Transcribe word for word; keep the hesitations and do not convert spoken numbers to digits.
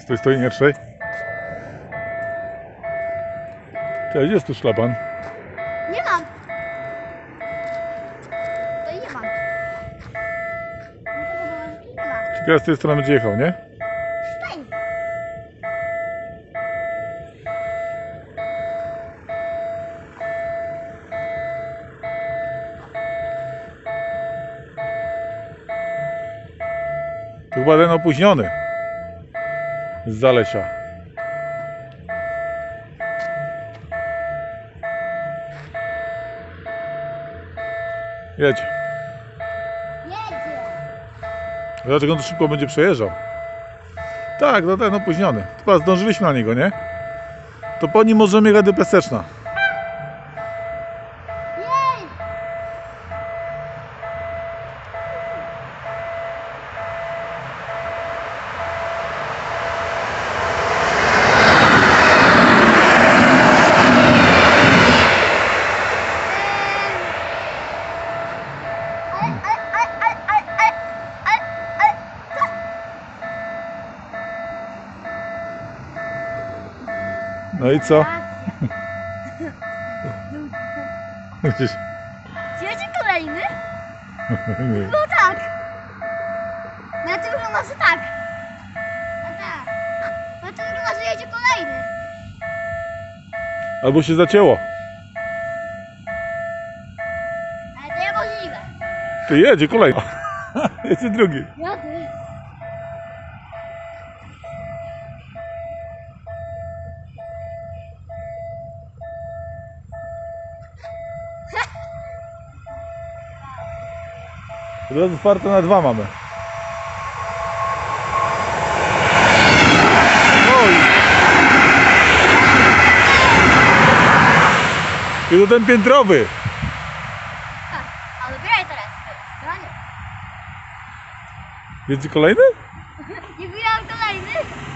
Z tej stoi pierwszej. Cześć, jest tu szlaban. Nie mam. To nie mam. Nie ma. Ciekawe, z tej strony będzie jechał, nie? Stań. To chyba ten opóźniony. Z Zalesia. Jedź. Jedzie. Dlaczego on to szybko będzie przejeżdżał? Tak, no ten opóźniony. Chyba zdążyliśmy na niego, nie? To po nim możemy jechać do Peseczna. Jej. No i co? Gdzieś... Jedzie kolejny? No tak. Na tym wygląda, że tak. No tak. Na tym wygląda, że jedzie kolejny. Albo się zacięło. Ale to niemożliwe. Ty jedzie kolejny. Jedzie drugi. Jadę. Od razu farta na dwa mamy. Oj. I to ten piętrowy. Tak. A dobieraj teraz. Stronie. Jedzie kolejny? Nie wyjąłem kolejny.